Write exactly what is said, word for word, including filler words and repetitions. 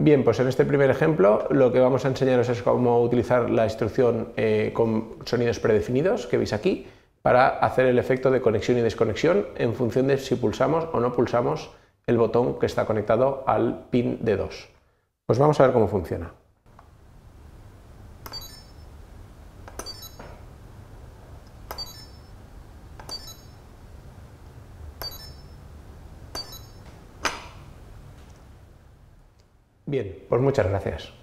Bien, pues en este primer ejemplo lo que vamos a enseñaros es cómo utilizar la instrucción eh, con sonidos predefinidos que veis aquí para hacer el efecto de conexión y desconexión en función de si pulsamos o no pulsamos el botón que está conectado al pin D dos. Pues vamos a ver cómo funciona. Bien, pues muchas gracias.